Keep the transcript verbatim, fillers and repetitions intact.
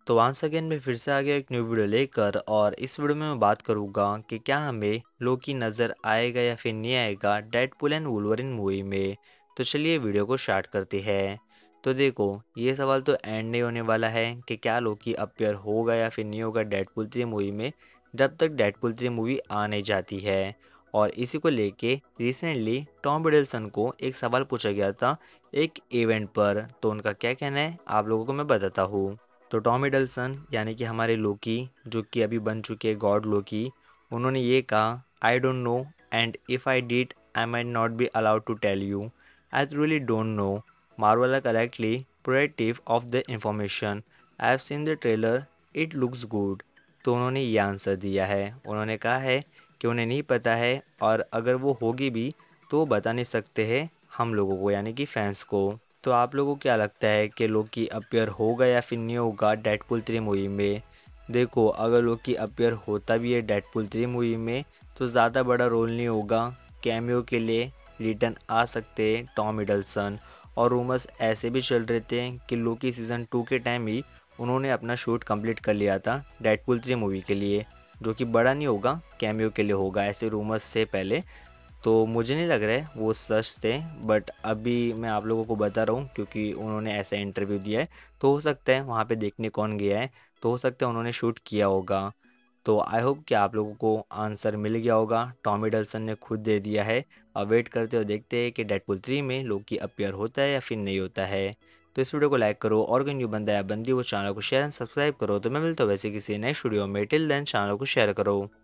तो once again मैं फिर से आ गया एक न्यू वीडियो लेकर, और इस वीडियो में मैं बात करूँगा कि क्या हमें लोकी नज़र आएगा या फिर नहीं आएगा डेडपूल एंड वुल्वरिन मूवी में। तो चलिए वीडियो को स्टार्ट करते हैं। तो देखो, ये सवाल तो एंड नहीं होने वाला है कि क्या लोकी अपीयर होगा या फिर नहीं होगा डेडपूल थ्री मूवी में, जब तक डेडपूल थ्री मूवी आ नहीं जाती है। और इसी को लेके रिसेंटली टॉम हिडलसन को एक सवाल पूछा गया था एक इवेंट पर, तो उनका क्या कहना है आप लोगों को मैं बताता हूँ। तो टॉम हिडलसन यानी कि हमारे लोकी, जो कि अभी बन चुके गॉड लोकी, उन्होंने ये कहा, I don't know, and if I did I might not be allowed to tell you, I really don't know, Marvel are correctly proactive of the information, I have seen the trailer, it looks good. तो उन्होंने ये answer दिया है। उन्होंने कहा है कि उन्हें नहीं पता है, और अगर वो होगी भी तो वो बता नहीं सकते हैं हम लोगों को, यानी कि फैंस को। तो आप लोगों को क्या लगता है कि लोकी अपीयर होगा या फिर नहीं होगा डेडपूल थ्री मूवी में? देखो, अगर लोकी अपीयर होता भी है डेडपूल थ्री मूवी में तो ज़्यादा बड़ा रोल नहीं होगा। कैमियो के लिए रिटर्न आ सकते हैं टॉम हिडलसन, और रूमर्स ऐसे भी चल रहे थे कि लोकी सीज़न टू के टाइम ही उन्होंने अपना शूट कंप्लीट कर लिया था डेडपूल थ्री मूवी के लिए, जो कि बड़ा नहीं होगा, कैमियो के लिए होगा, ऐसे रूमर्स से पहले। तो मुझे नहीं लग रहा है वो सच थे, बट अभी मैं आप लोगों को बता रहा हूँ क्योंकि उन्होंने ऐसा इंटरव्यू दिया है। तो हो सकता है वहाँ पे देखने कौन गया है, तो हो सकता है उन्होंने शूट किया होगा। तो आई होप कि आप लोगों को आंसर मिल गया होगा, टॉम हिडलसन ने खुद दे दिया है। अब वेट करते हो, देखते हैं कि डेडपूल थ्री में लोकी अपीयर होता है या फिर नहीं होता है। तो इस वीडियो को लाइक करो, और कोई न्यू बंदा या बंदी वो चैनल को शेयर एंड सब्सक्राइब करो। तो मैं मिलता हूँ वैसे किसी नेक्स्ट वीडियो में, टिल देन चैनल को शेयर करो।